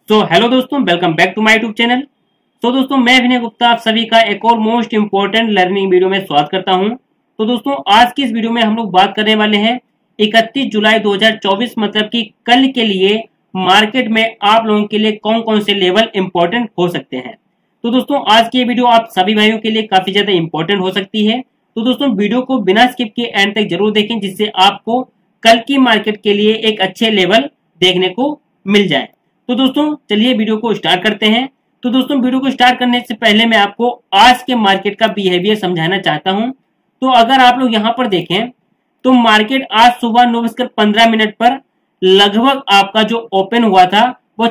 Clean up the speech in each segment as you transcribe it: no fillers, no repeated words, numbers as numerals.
Hello दोस्तों, welcome back to my YouTube channel. दोस्तों, मैं विनय गुप्ता आप सभी का एक और मोस्ट इंपॉर्टेंट लर्निंग वीडियो में स्वागत करता हूं। दोस्तों, आज की इस वीडियो में हम लोग बात करने वाले हैं 31 जुलाई 2024 मतलब कि कल के लिए मार्केट में आप लोगों के लिए कौन कौन से लेवल इंपॉर्टेंट हो सकते हैं। दोस्तों, आज की ये वीडियो आप सभी भाइयों के लिए काफी ज्यादा इंपॉर्टेंट हो सकती है। दोस्तों, वीडियो को बिना स्किप के एंड तक जरूर देखें, जिससे आपको कल की मार्केट के लिए एक अच्छे लेवल देखने को मिल जाए। दोस्तों, चलिए वीडियो को स्टार्ट करते हैं। दोस्तों, वीडियो को स्टार्ट करने से पहले मैं आपको आज के मार्केट का बिहेवियर समझाना चाहता हूं। तो अगर आप लोग यहां पर देखें तो मार्केट आज सुबह 9:15 पर लगभग आपका जो ओपन हुआ था वो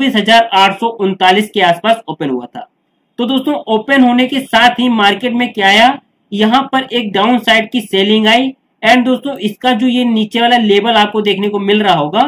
24,839 के आसपास ओपन हुआ था। तो दोस्तों, ओपन होने के साथ ही मार्केट में क्या आया, यहां पर एक डाउन साइड की सेलिंग आई। एंड दोस्तों, इसका जो ये नीचे वाला लेवल आपको देखने को मिल रहा होगा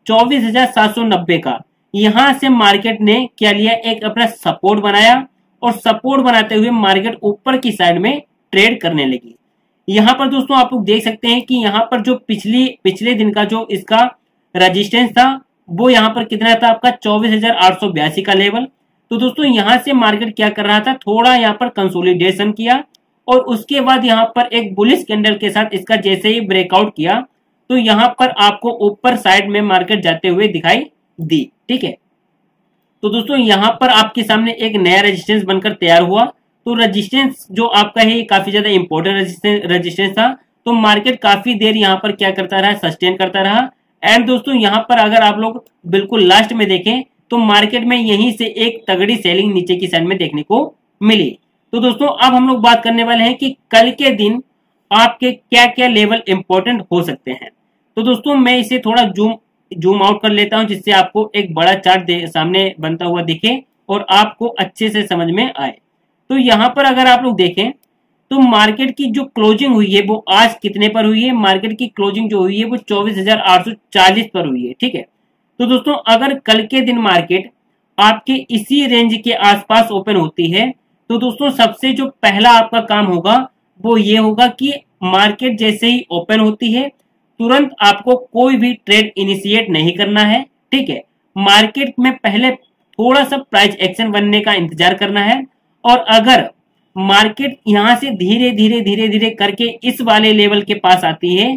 24,790 का, यहां से मार्केट ने क्या लिया, एक अपना सपोर्ट बनाया और सपोर्ट बनाते हुए मार्केट ऊपर की साइड में ट्रेड करने लगी। यहां पर दोस्तों आप लोग देख सकते हैं कि यहां पर जो पिछले दिन का जो इसका रेजिस्टेंस था वो यहां पर कितना था, आपका 24,882 का लेवल। तो दोस्तों, यहां से मार्केट क्या कर रहा था, थोड़ा यहां पर कंसोलिडेशन किया और उसके बाद यहां पर एक बुलिश कैंडल के साथ इसका जैसे ही ब्रेकआउट किया तो यहां पर आपको ऊपर साइड में मार्केट जाते हुए दिखाई दी। ठीक है, तो दोस्तों यहां पर आपके सामने एक नया रेजिस्टेंस बनकर तैयार हुआ। तो रेजिस्टेंस जो आपका है काफी ज्यादा इंपॉर्टेंट रेजिस्टेंस था। तो मार्केट काफी देर यहां पर क्या करता रहा, सस्टेन करता रहा। एंड दोस्तों, यहां पर अगर आप लोग बिल्कुल लास्ट में देखें तो मार्केट में यहीं से एक तगड़ी सेलिंग नीचे की साइड में देखने को मिली। तो दोस्तों, अब हम लोग बात करने वाले हैं कि कल के दिन आपके क्या क्या लेवल इंपॉर्टेंट हो सकते हैं। तो दोस्तों, मैं इसे थोड़ा जूम आउट कर लेता हूं, जिससे आपको एक बड़ा चार्ट सामने बनता हुआ दिखे और आपको अच्छे से समझ में आए। तो यहां पर अगर आप लोग देखें तो मार्केट की जो क्लोजिंग हुई है वो आज कितने पर हुई है, मार्केट की क्लोजिंग जो हुई है वो 24,840 पर हुई है। ठीक है, तो दोस्तों अगर कल के दिन मार्केट आपके इसी रेंज के आसपास ओपन होती है तो दोस्तों सबसे जो पहला आपका काम होगा वो ये होगा कि मार्केट जैसे ही ओपन होती है तुरंत आपको कोई भी ट्रेड इनिशिएट नहीं करना है। ठीक है, मार्केट में पहले थोड़ा सा प्राइस एक्शन बनने का इंतजार करना है और अगर मार्केट यहां से धीरे धीरे करके इस वाले लेवल के पास आती है,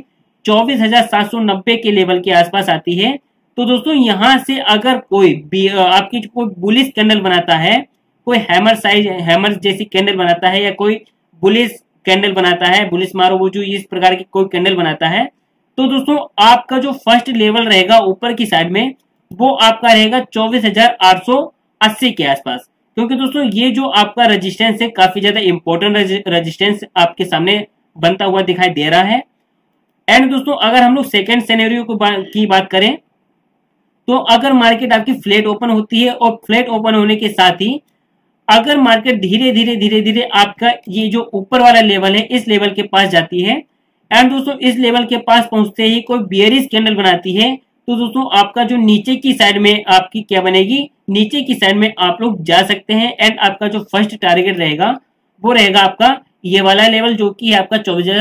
24,790 के लेवल के आसपास आती है, तो दोस्तों यहां से अगर कोई आपकी कोई बुलिश कैंडल बनाता है, कोई हैमर जैसी कैंडल बनाता है या कोई बुलिश कैंडल बनाता है, बुलिश मारो वो जो इस प्रकार की कोई कैंडल बनाता है, तो दोस्तों आपका जो फर्स्ट लेवल रहेगा ऊपर की साइड में वो आपका रहेगा 24,880 के आसपास। क्योंकि दोस्तों ये जो आपका रेजिस्टेंस है काफी ज्यादा इंपॉर्टेंट रेजिस्टेंस आपके सामने बनता हुआ दिखाई दे रहा है। एंड दोस्तों अगर हम लोग सेकेंड सिनेरियो की बात करें तो अगर मार्केट आपकी फ्लैट ओपन होती है और फ्लैट ओपन होने के साथ ही अगर मार्केट धीरे धीरे आपका ये जो ऊपर वाला लेवल है इस लेवल के पास जाती है एंड दोस्तों इस लेवल के पास पहुंचते ही कोई बियरिश कैंडल बनाती है, तो दोस्तों आपका जो नीचे की साइड में आपकी क्या बनेगी, नीचे की साइड में आप लोग जा सकते हैं। एंड आपका जो फर्स्ट टारगेट रहेगा वो रहेगा आपका ये वाला लेवल जो कि है आपका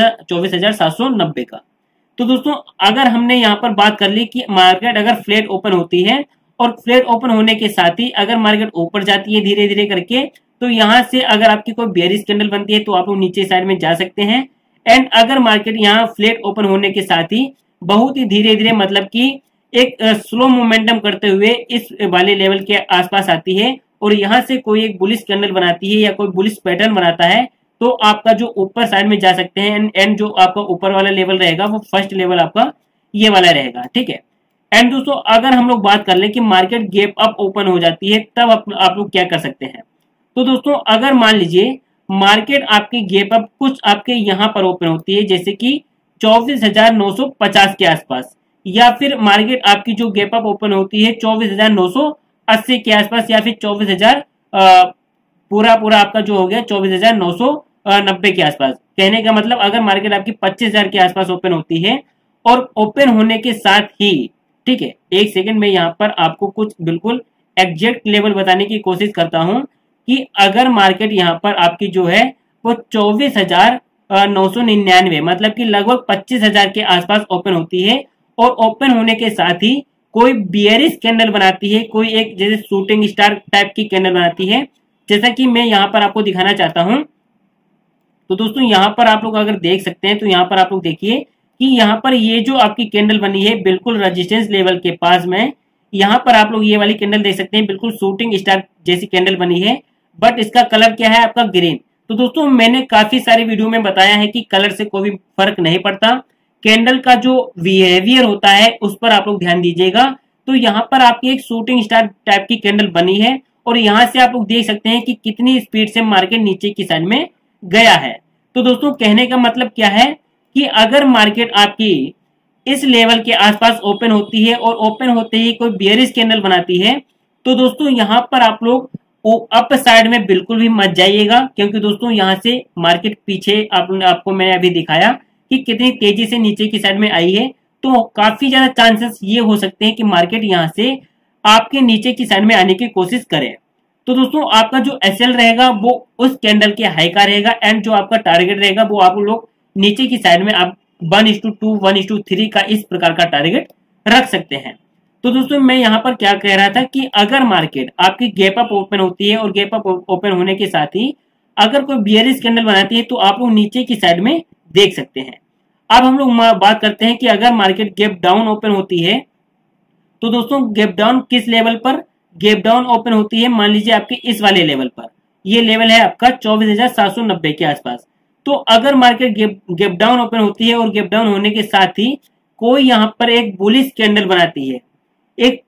24,790 का। तो दोस्तों अगर हमने यहाँ पर बात कर ली कि मार्केट अगर फ्लैट ओपन होती है और फ्लैट ओपन होने के साथ ही अगर मार्केट ऊपर जाती है धीरे धीरे करके, तो यहाँ से अगर आपकी कोई बियरिश कैंडल बनती है तो आप लोग नीचे साइड में जा सकते हैं। एंड अगर मार्केट यहाँ फ्लैट ओपन होने के साथ ही बहुत ही धीरे धीरे मतलब कि एक स्लो मोमेंटम करते हुए इस वाले लेवल के आसपास आती है और यहाँ से कोई एक बुलिश कैंडल बनाती है या कोई बुलिश पैटर्न बनाता है, तो आपका जो ऊपर साइड में जा सकते हैं। एंड जो आपका ऊपर वाला लेवल रहेगा वो फर्स्ट लेवल आपका ये वाला रहेगा। ठीक है, एंड दोस्तों अगर हम लोग बात कर ले कि मार्केट गैप अप ओपन हो जाती है तब आप लोग क्या कर सकते हैं। तो दोस्तों अगर मान लीजिए मार्केट आपकी गैप अप कुछ आपके यहां पर ओपन होती है जैसे कि 24,950 के आसपास, या फिर मार्केट आपकी जो गैप अप ओपन होती है 24,980 के आसपास, या फिर 24,000 पूरा आपका जो हो गया 24,990 के आसपास। कहने का मतलब अगर मार्केट आपकी 25,000 के आसपास ओपन होती है और ओपन होने के साथ ही, ठीक है एक सेकंड में यहाँ पर आपको कुछ बिल्कुल एग्जैक्ट लेवल बताने की कोशिश करता हूं कि अगर मार्केट यहाँ पर आपकी जो है वो 24,999 मतलब कि लगभग 25,000 के आसपास ओपन होती है और ओपन होने के साथ ही कोई बियरिश कैंडल बनाती है, कोई एक जैसे शूटिंग स्टार टाइप की कैंडल बनाती है, जैसा कि मैं यहाँ पर आपको दिखाना चाहता हूं। तो दोस्तों यहाँ पर आप लोग अगर देख सकते हैं तो यहाँ पर आप लोग देखिए कि यहाँ पर ये जो आपकी कैंडल बनी है बिल्कुल रेजिस्टेंस लेवल के पास में, यहाँ पर आप लोग ये वाली कैंडल देख सकते हैं, बिल्कुल शूटिंग स्टार जैसी कैंडल बनी है, बट इसका कलर क्या है आपका ग्रीन। तो दोस्तों मैंने काफी सारे वीडियो में बताया है कि कलर से कोई भी फर्क नहीं पड़ता, कैंडल का जो बिहेवियर होता है उस पर आप लोग ध्यान दीजिएगा। तो यहाँ पर आपकी एक शूटिंग स्टार टाइप की कैंडल बनी है और यहाँ से आप लोग देख सकते हैं कि कितनी स्पीड से मार्केट नीचे की साइड में गया है। तो दोस्तों कहने का मतलब क्या है कि अगर मार्केट आपकी इस लेवल के आसपास ओपन होती है और ओपन होते ही कोई बियरिश कैंडल बनाती है, तो दोस्तों यहाँ पर आप लोग अप साइड में बिल्कुल भी मत जाइएगा, क्योंकि दोस्तों यहाँ से मार्केट पीछे आपको मैंने अभी दिखाया कि कितनी तेजी से नीचे की साइड में आई है। तो काफी ज्यादा चांसेस ये हो सकते हैं कि मार्केट यहाँ से आपके नीचे की साइड में आने की कोशिश करे। तो दोस्तों आपका जो एसएल रहेगा वो उस कैंडल के हाई का रहेगा एंड जो आपका टारगेट रहेगा वो आप लोग नीचे की साइड में आप 1:2 1:3 का इस प्रकार का टारगेट रख सकते हैं। तो दोस्तों मैं यहाँ पर क्या कह रहा था कि अगर मार्केट आपकी गैप अप ओपन होती है और गैप अप ओपन होने के साथ ही अगर कोई बियरिश कैंडल बनाती है तो आप लोग नीचे की साइड में देख सकते हैं। अब हम लोग बात करते हैं कि अगर मार्केट गैप डाउन ओपन होती है तो दोस्तों गैप डाउन किस लेवल पर गैप डाउन ओपन होती है, मान लीजिए आपके इस वाले लेवल पर, ये लेवल है आपका 24,790 के आसपास। तो अगर मार्केट गैप डाउन ओपन होती है और गैप डाउन होने के साथ ही कोई यहाँ पर एक बुलिश कैंडल बनाती है, एक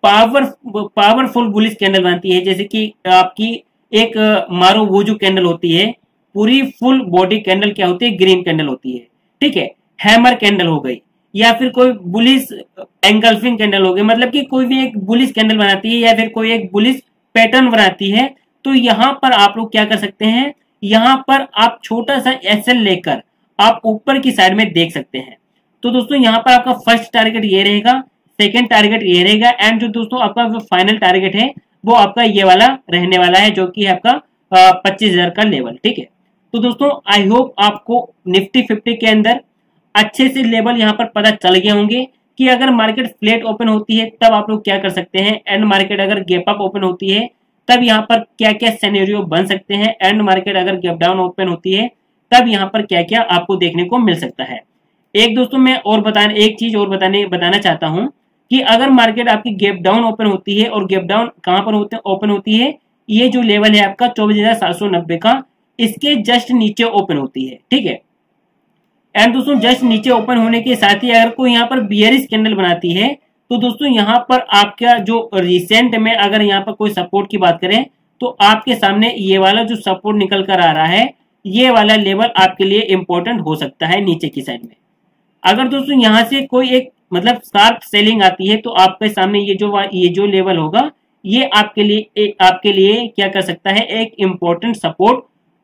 पावरफुल बुलिश कैंडल बनती है, जैसे कि आपकी एक मारो वुजू कैंडल होती है, पूरी फुल बॉडी कैंडल क्या होती है, ग्रीन कैंडल होती है, ठीक है, हैमर कैंडल हो गई, या फिर कोई बुलिश एंगल्फिंग कैंडल हो गई, मतलब कि कोई भी एक बुलिश कैंडल बनाती है या फिर कोई एक बुलिश पैटर्न बनाती है, तो यहाँ पर आप लोग क्या कर सकते हैं, यहाँ पर आप छोटा सा एसएल लेकर आप ऊपर की साइड में देख सकते हैं। तो दोस्तों यहाँ पर आपका फर्स्ट टारगेट ये रहेगा, सेकेंड टारगेट ये रहेगा एंड जो दोस्तों आपका जो फाइनल टारगेट है वो आपका ये वाला रहने वाला है, जो कि है आपका 25,000 का लेवल, ठीक है। तो दोस्तों आई होप आपको निफ्टी 50 के अंदर अच्छे से लेवल यहाँ पर पता चल गए होंगे कि अगर मार्केट फ्लैट ओपन होती है तब आप लोग क्या कर सकते हैं, एंड मार्केट अगर गैप अप ओपन होती है तब यहाँ पर क्या क्या सिनेरियो बन सकते हैं, एंड मार्केट अगर गैप डाउन ओपन होती है तब यहाँ पर क्या क्या आपको देखने को मिल सकता है। एक दोस्तों मैं और एक चीज और बताना चाहता हूँ कि अगर मार्केट आपकी गैप डाउन ओपन होती है, और गैप डाउन कहां पर ओपन होती है, ये जो लेवल है आपका 24,790 का, इसके जस्ट नीचे ओपन होती है, ठीक है। एंड दोस्तों जस्ट नीचे ओपन होने के साथ ही अगर कोई यहाँ पर बियरिश कैंडल बनाती है तो दोस्तों यहाँ पर आपका जो रिसेंट में अगर यहाँ पर कोई सपोर्ट की बात करें तो आपके सामने ये वाला जो सपोर्ट निकल कर आ रहा है, ये वाला लेवल आपके लिए इंपॉर्टेंट हो सकता है नीचे की साइड में। अगर दोस्तों यहाँ से कोई एक मतलब शार्प सेलिंग आती है तो आपके सामने ये जो लेवल होगा ये आपके लिए क्या कर सकता है, एक इंपॉर्टेंट सपोर्ट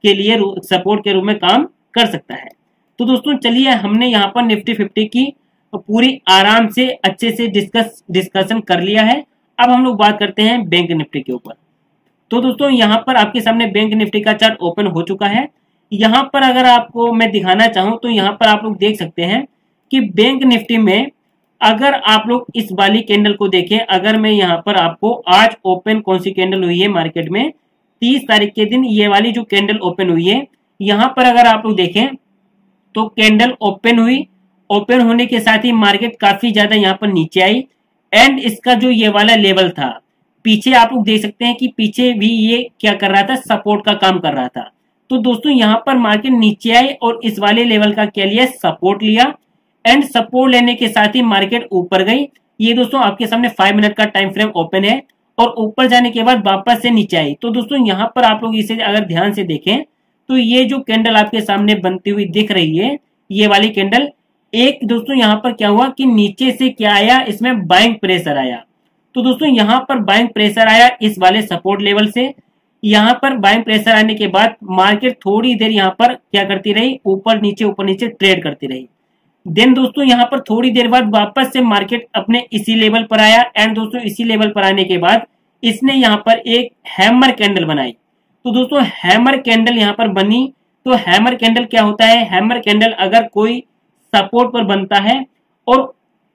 के रूप में काम कर सकता है। तो दोस्तों चलिए हमने यहाँ पर निफ्टी 50 की पूरी आराम से अच्छे से डिस्कशन कर लिया है। अब हम लोग बात करते हैं बैंक निफ्टी के ऊपर। तो दोस्तों यहाँ पर आपके सामने बैंक निफ्टी का चार्ट ओपन हो चुका है। यहाँ पर अगर आपको मैं दिखाना चाहूँ तो यहाँ पर आप लोग देख सकते हैं कि बैंक निफ्टी में अगर आप लोग इस वाली कैंडल को देखें, अगर मैं यहाँ पर आपको आज ओपन कौन सी कैंडल हुई है मार्केट में 30 तारीख के दिन, ये वाली जो कैंडल ओपन हुई है, यहाँ पर अगर आप लोग देखें तो कैंडल ओपन हुई, ओपन होने के साथ ही मार्केट काफी ज्यादा यहाँ पर नीचे आई एंड इसका जो ये वाला लेवल था पीछे आप लोग देख सकते हैं कि पीछे भी ये क्या कर रहा था, सपोर्ट का काम कर रहा था। तो दोस्तों यहाँ पर मार्केट नीचे आई और इस वाले लेवल का क्या लिया, सपोर्ट लिया एंड सपोर्ट लेने के साथ ही मार्केट ऊपर गई। ये दोस्तों आपके सामने 5 मिनट का टाइम फ्रेम ओपन है और ऊपर जाने के बाद वापस से नीचे आई। तो दोस्तों यहाँ पर आप लोग इसे अगर ध्यान से देखें तो ये जो कैंडल आपके सामने बनती हुई दिख रही है, ये वाली कैंडल, एक दोस्तों यहाँ पर क्या हुआ कि नीचे से क्या आया, इसमें बाइंग प्रेशर आया। तो दोस्तों यहाँ पर बाइंग प्रेशर आया इस वाले सपोर्ट लेवल से। यहाँ पर बाइंग प्रेशर आने के बाद मार्केट थोड़ी देर यहाँ पर क्या करती रही, ऊपर नीचे ट्रेड करती रही। देन दोस्तों यहाँ पर थोड़ी देर बाद वापस से मार्केट अपने इसी लेवल पर आया एंड दोस्तों इसी लेवल पर आने के बाद इसने यहाँ पर एक हैमर कैंडल बनाई। तो दोस्तों हैमर कैंडल यहाँ पर बनी। तो हैमर कैंडल क्या होता है, हैमर कैंडल अगर कोई सपोर्ट पर बनता है और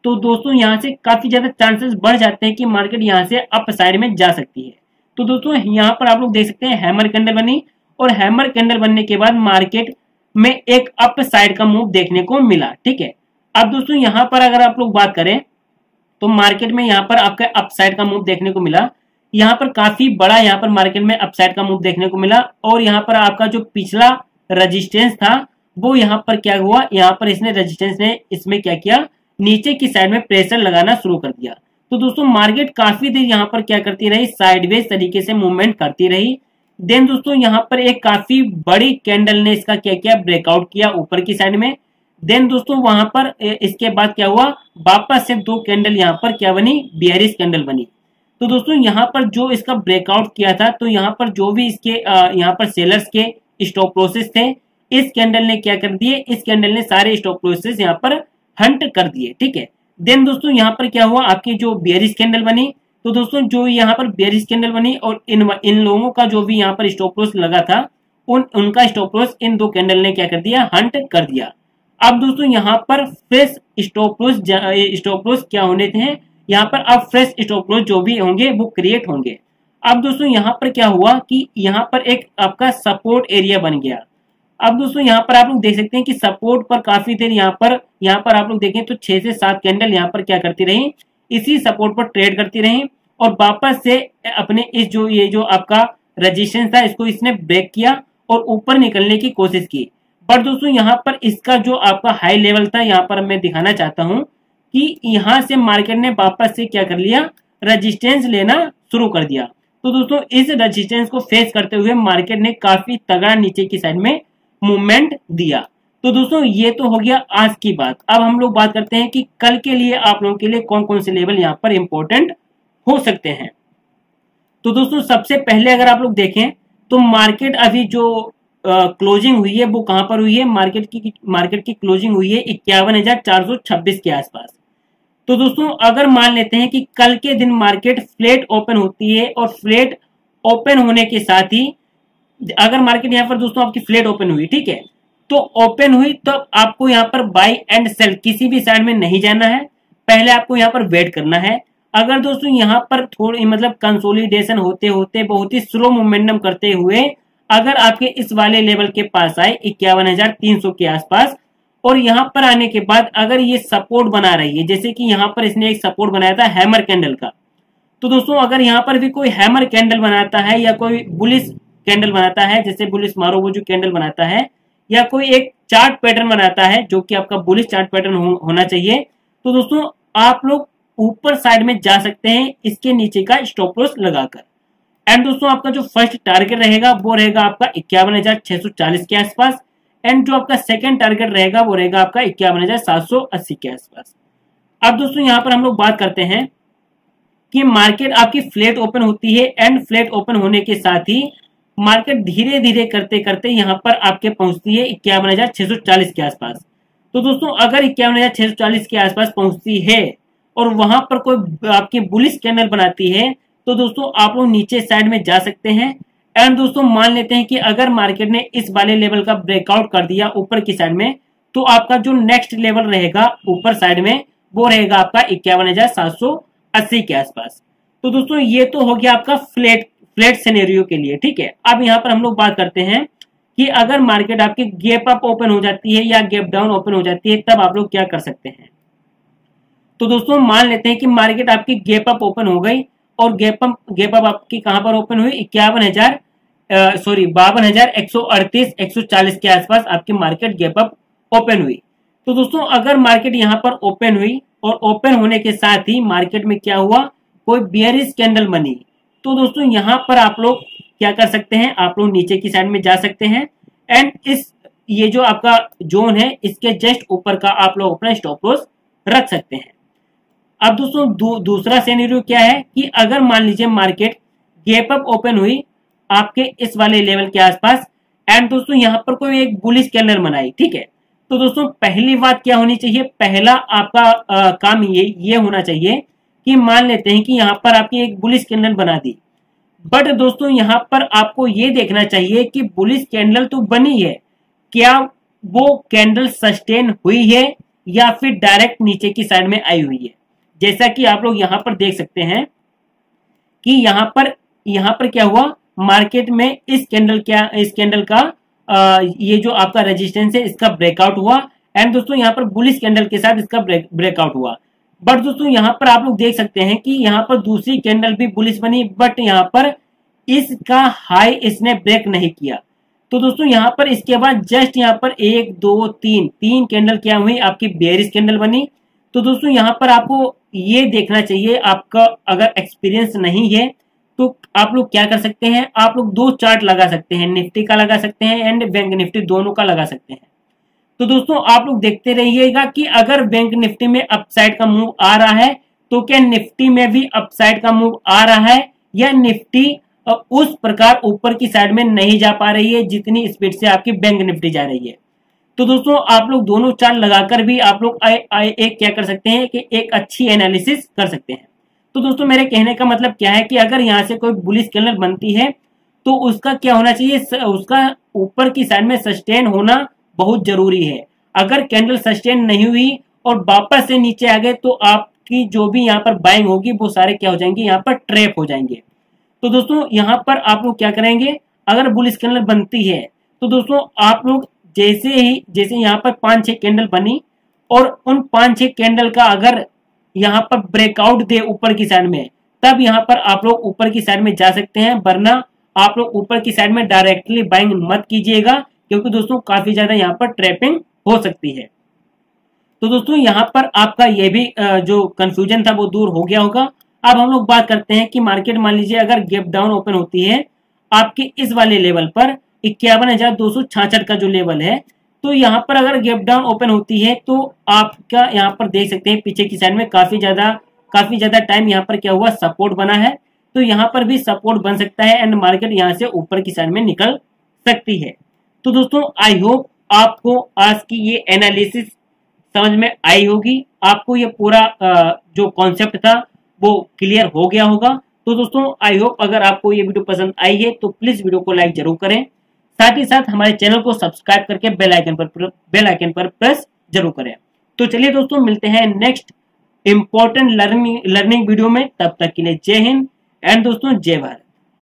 तो दोस्तों यहाँ से काफी ज्यादा चांसेस बढ़ जाते हैं कि मार्केट यहाँ से अप साइड में जा सकती है। तो दोस्तों यहाँ पर आप लोग देख सकते हैं हैमर कैंडल बनी और हैमर कैंडल बनने के बाद मार्केट में एक अप साइड का मूव देखने को मिला। ठीक है, अब दोस्तों यहाँ पर अगर आप लोग बात करें तो मार्केट में यहाँ पर आपका अप साइड का मूव देखने को मिला। यहाँ पर काफी बड़ा यहाँ पर मार्केट में अप साइड का मूव देखने को मिला और यहाँ पर आपका जो पिछला रेजिस्टेंस था वो यहाँ पर क्या हुआ, यहाँ पर इसने रेजिस्टेंस ने इसमें क्या किया, नीचे की साइड में प्रेशर लगाना शुरू कर दिया। तो दोस्तों मार्केट काफी देर यहाँ पर क्या करती रही, साइडवेज तरीके से मूवमेंट करती रही। देन दोस्तों यहाँ पर एक काफी बड़ी कैंडल ने इसका क्या किया, ब्रेकआउट किया ऊपर की साइड में। देन दोस्तों वहां पर इसके बाद क्या हुआ, वापस से दो कैंडल यहाँ पर क्या बनी, बियरिश कैंडल बनी। तो दोस्तों यहाँ पर जो इसका ब्रेकआउट किया था, तो यहाँ पर जो भी इसके यहाँ पर सेलर्स के स्टॉप लॉसेस थे, इस कैंडल ने क्या कर दिए, इस कैंडल ने सारे स्टॉप लॉसेस यहाँ पर हंट कर दिए। ठीक है, देन दोस्तों यहाँ पर क्या हुआ, आपकी जो बियरिश कैंडल बनी, तो दोस्तों जो यहाँ पर बियरिश कैंडल बनी और इन लोगों का जो भी यहाँ पर स्टॉप लॉस लगा था, उनका स्टॉप लॉस इन दो कैंडल ने क्या कर दिया, हंट कर दिया। अब दोस्तों यहाँ पर फ्रेश स्टॉप लॉस क्या होने थे, यहाँ पर अब फ्रेश स्टॉप लॉस जो भी होंगे वो क्रिएट होंगे। अब दोस्तों यहाँ पर क्या हुआ कि यहाँ पर एक आपका सपोर्ट एरिया बन गया। अब दोस्तों यहाँ पर आप लोग देख सकते हैं कि सपोर्ट पर काफी देर यहाँ पर आप लोग देखें तो 6 से 7 कैंडल यहाँ पर क्या करती रही, इसी सपोर्ट पर ट्रेड करती रही और वापस से अपने ये जो आपका रेजिस्टेंस था इसको इसने ब्रेक किया और ऊपर निकलने की कोशिश की। पर दोस्तों यहाँ पर इसका जो आपका हाई लेवल था, यहाँ पर मैं दिखाना चाहता हूँ कि यहाँ से मार्केट ने वापस से क्या कर लिया, रेजिस्टेंस लेना शुरू कर दिया। तो दोस्तों इस रेजिस्टेंस को फेस करते हुए मार्केट ने काफी तगड़ा नीचे की साइड में मूवमेंट दिया। तो दोस्तों ये तो हो गया आज की बात। अब हम लोग बात करते हैं कि कल के लिए आप लोगों के लिए कौन कौन से लेवल यहाँ पर इंपॉर्टेंट हो सकते हैं। तो दोस्तों सबसे पहले अगर आप लोग देखें तो मार्केट अभी जो क्लोजिंग हुई है वो कहां पर हुई है, मार्केट की क्लोजिंग हुई है 51,426 के आसपास। तो दोस्तों अगर मान लेते हैं कि कल के दिन मार्केट फ्लैट ओपन होती है और फ्लैट ओपन होने के साथ ही अगर मार्केट यहाँ पर दोस्तों आपकी फ्लैट ओपन हुई, ठीक है, तो ओपन हुई तो आपको यहाँ पर बाई एंड सेल किसी भी साइड में नहीं जाना है, पहले आपको यहाँ पर वेट करना है। अगर दोस्तों यहाँ पर थोड़ी मतलब कंसोलिडेशन होते होते बहुत ही स्लो मोमेंटम करते हुए अगर आपके इस वाले लेवल के पास आए 51,300 के आसपास और यहाँ पर आने के बाद अगर ये सपोर्ट बना रही है, जैसे कि यहाँ पर इसने एक सपोर्ट बनाया था हैमर कैंडल का, तो दोस्तों अगर यहाँ पर भी कोई हैमर कैंडल बनाता है या कोई बुलिश कैंडल बनाता है, जैसे बुलिश मारो वो जो कैंडल बनाता है, या कोई एक चार्ट पैटर्न बनाता है जो कि आपका बुलिश चार्ट पैटर्न होना चाहिए, तो दोस्तों आप लोग ऊपर साइड में जा सकते हैं इसके नीचे का स्टॉप लॉस लगाकर। एंड दोस्तों आपका जो फर्स्ट टारगेट रहेगा वो रहेगा आपका 51,640 के आसपास एंड जो आपका सेकंड टारगेट रहेगा वो रहेगा आपका 51,780 के आसपास। अब दोस्तों यहाँ पर हम लोग बात करते हैं कि मार्केट आपकी फ्लैट ओपन होती है एंड फ्लैट ओपन होने के साथ ही मार्केट धीरे धीरे करते करते यहाँ पर आपके पहुंचती है 51,640 के आसपास। तो दोस्तों अगर 51,640 के आसपास पहुंचती है और वहां पर कोई आपकी बुलिश कैंडल बनाती है तो दोस्तों आप लोग नीचे साइड में जा सकते हैं। एंड दोस्तों मान लेते हैं कि अगर मार्केट ने इस वाले लेवल का ब्रेकआउट कर दिया ऊपर की साइड में, तो आपका जो नेक्स्ट लेवल रहेगा ऊपर साइड में वो रहेगा आपका 51,780 के आसपास। तो दोस्तों ये तो हो गया आपका फ्लैट सिनेरियो के लिए, ठीक है। अब यहाँ पर हम लोग बात करते हैं कि अगर मार्केट आपकी गैप अप ओपन हो जाती है या गैप डाउन ओपन हो जाती है तब आप लोग क्या कर सकते हैं। तो दोस्तों मान लेते हैं कि मार्केट आपकी गैप अप ओपन हो गई और गैप अप आपकी कहां पर ओपन हुई 52,138 140 के आसपास आपकी मार्केट गैप अप ओपन हुई। तो दोस्तों अगर मार्केट यहां पर ओपन हुई और ओपन होने के साथ ही मार्केट में क्या हुआ, कोई बियरिश कैंडल बनी, तो दोस्तों यहां पर आप लोग क्या कर सकते हैं, आप लोग नीचे की साइड में जा सकते हैं एंड ये जो आपका जोन है इसके जस्ट ऊपर का आप लोग अपना स्टॉप लॉस रख सकते हैं। अब दोस्तों दूसरा सिनेरियो क्या है कि अगर मान लीजिए मार्केट गैप अप ओपन हुई आपके इस वाले लेवल के आसपास एंड दोस्तों यहां पर कोई एक बुलिश कैंडल बनाई, ठीक है, तो दोस्तों पहली बात क्या होनी चाहिए, पहला आपका काम ये होना चाहिए कि मान लेते हैं कि यहां पर आपकी एक बुलिश कैंडल बना दी, बट दोस्तों यहां पर आपको ये देखना चाहिए कि बुलिश कैंडल तो बनी है, क्या वो कैंडल सस्टेन हुई है या फिर डायरेक्ट नीचे की साइड में आई हुई है। जैसा कि आप लोग यहाँ पर देख सकते हैं कि यहाँ पर क्या हुआ, मार्केट में इस कैंडल का ये जो आपका रेजिस्टेंस है इसका ब्रेकआउट हुआ एंड दोस्तों यहाँ पर बुलिश कैंडल के साथ इसका ब्रेकआउट हुआ। बट दोस्तों यहाँ पर आप लोग देख सकते हैं कि यहाँ पर दूसरी कैंडल भी बुलिश बनी, बट यहाँ पर इसका हाई इसने ब्रेक नहीं किया। तो दोस्तों यहाँ पर इसके बाद जस्ट यहाँ पर 1 2 3 कैंडल क्या हुई, आपकी बेयरिश कैंडल बनी। तो दोस्तों यहाँ पर आपको ये देखना चाहिए, आपका अगर एक्सपीरियंस नहीं है तो आप लोग क्या कर सकते हैं, आप लोग 2 चार्ट लगा सकते हैं, निफ्टी का लगा सकते हैं एंड बैंक निफ्टी, दोनों का लगा सकते हैं। तो दोस्तों आप लोग देखते रहिएगा कि अगर बैंक निफ्टी में अपसाइड का मूव आ रहा है तो क्या निफ्टी में भी अपसाइड का मूव आ रहा है, या निफ्टी उस प्रकार ऊपर की साइड में नहीं जा पा रही है जितनी स्पीड से आपकी बैंक निफ्टी जा रही है। तो दोस्तों आप लोग दोनों चार्ट लगाकर भी आप लोग एक क्या कर सकते हैं कि एक अच्छी एनालिसिस कर सकते हैं। तो दोस्तों मेरे कहने का मतलब क्या है कि अगर यहाँ से कोई बुलिश कैंडल बनती है तो उसका क्या होना चाहिए, उसका ऊपर की साइड में सस्टेन होना बहुत जरूरी है। अगर कैंडल सस्टेन नहीं हुई और वापस से नीचे आ गए तो आपकी जो भी यहाँ पर बाइंग होगी वो सारे क्या हो जाएंगे, यहाँ पर ट्रैप हो जाएंगे। तो दोस्तों यहाँ पर आप लोग क्या करेंगे, अगर बुलिश कैंडल बनती है तो दोस्तों आप लोग जैसे यहाँ पर 5-6 कैंडल बनी और उन 5-6 कैंडल का अगर यहाँ पर ब्रेकआउट दे ऊपर की साइड में, तब यहाँ पर आप लोग ऊपर की साइड में जा सकते हैं, वरना आप लोग ऊपर की साइड में डायरेक्टली बाइंग मत कीजिएगा, क्योंकि दोस्तों काफी ज्यादा यहाँ पर ट्रैपिंग हो सकती है। तो दोस्तों यहाँ पर आपका ये भी जो कंफ्यूजन था वो दूर हो गया होगा। अब हम लोग बात करते हैं कि मार्केट मान लीजिए अगर गैप डाउन ओपन होती है आपके इस वाले लेवल पर 51,266 का जो लेवल है, तो यहाँ पर अगर गैप डाउन ओपन होती है तो आपका यहाँ पर देख सकते हैं पीछे की साइड में काफी ज्यादा टाइम यहाँ पर क्या हुआ, सपोर्ट बना है। तो यहाँ पर भी सपोर्ट बन सकता है एंड मार्केट यहाँ से ऊपर की साइड में निकल सकती है। तो दोस्तों आई होप आपको आज की ये एनालिसिस समझ में आई होगी, आपको ये पूरा जो कॉन्सेप्ट था वो क्लियर हो गया होगा। तो दोस्तों आई होप अगर आपको ये वीडियो पसंद आई है तो प्लीज वीडियो को लाइक जरूर करें, साथ ही साथ हमारे चैनल को सब्सक्राइब करके बेल आइकन पर प्रेस जरूर करें। तो चलिए दोस्तों मिलते हैं नेक्स्ट इंपॉर्टेंट लर्निंग वीडियो में, तब तक के लिए जय हिंद एंड दोस्तों जय भारत।